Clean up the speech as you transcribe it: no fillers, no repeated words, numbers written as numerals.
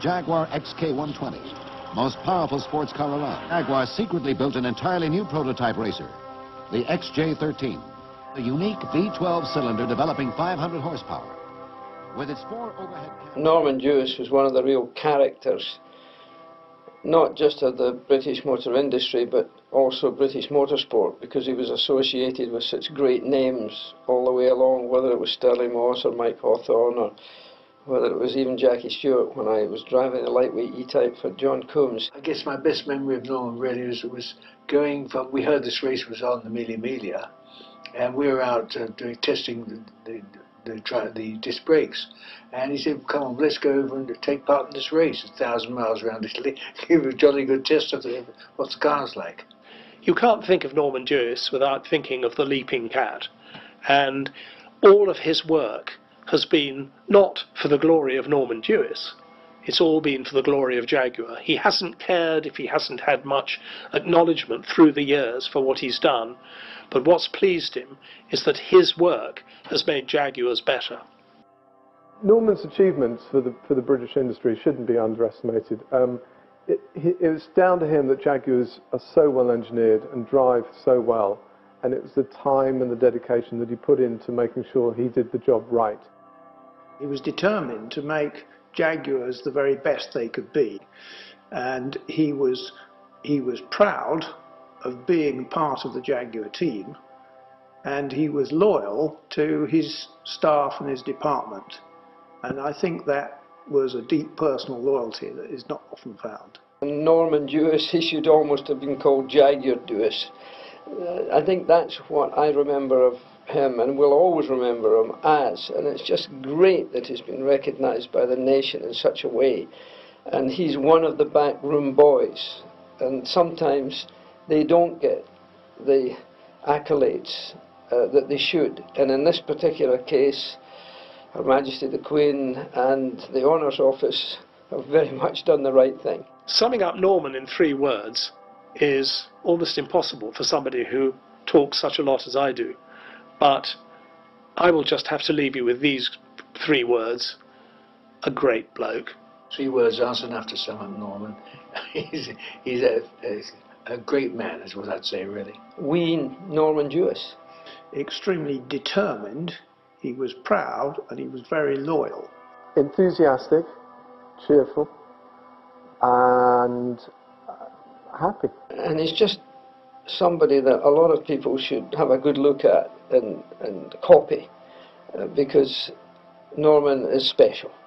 Jaguar XK140, most powerful sports car around. Jaguar secretly built an entirely new prototype racer, the XJ13, a unique V12 cylinder developing 500 horsepower. With its 4 overhead... Norman Dewis was one of the real characters, not just of the British motor industry, but also British motorsport, because he was associated with such great names all the way along, whether it was Sterling Moss or Mike Hawthorne, or whether it was even Jackie Stewart when I was driving a lightweight E-type for John Coombs. I guess my best memory of Norman really was going from, we heard this race was on the Mille Miglia, and we were out testing the disc brakes, and he said, come on, let's go over and take part in this race, 1,000 miles around Italy. Give it a jolly good test of what the car's like. You can't think of Norman Dewis without thinking of the Leaping Cat, and all of his work has been not for the glory of Norman Dewis, it's all been for the glory of Jaguar. He hasn't cared if he hasn't had much acknowledgement through the years for what he's done, but what's pleased him is that his work has made Jaguars better. Norman's achievements for the British industry shouldn't be underestimated. It's down to him that Jaguars are so well engineered and drive so well, and it was the time and the dedication that he put into making sure he did the job right. He was determined to make Jaguars the very best they could be, and he was proud of being part of the Jaguar team, and he was loyal to his staff and his department, and I think that was a deep personal loyalty that is not often found. Norman Dewis, he should almost have been called Jaguar Dewis. I think that's what I remember of him, and will always remember him as, and it's just great that he's been recognised by the nation in such a way. And he's one of the backroom boys, and sometimes they don't get the accolades that they should, and in this particular case Her Majesty the Queen and the Honours Office have very much done the right thing. Summing up Norman in 3 words is almost impossible for somebody who talks such a lot as I do, but I will just have to leave you with these 3 words: a great bloke. 3 words aren't enough to sum up Norman. He's a great man, is what I'd say, really. Norman Dewis. Extremely determined, he was proud, and he was very loyal. Enthusiastic, cheerful, and happy. And he's just somebody that a lot of people should have a good look at and copy, because Norman is special.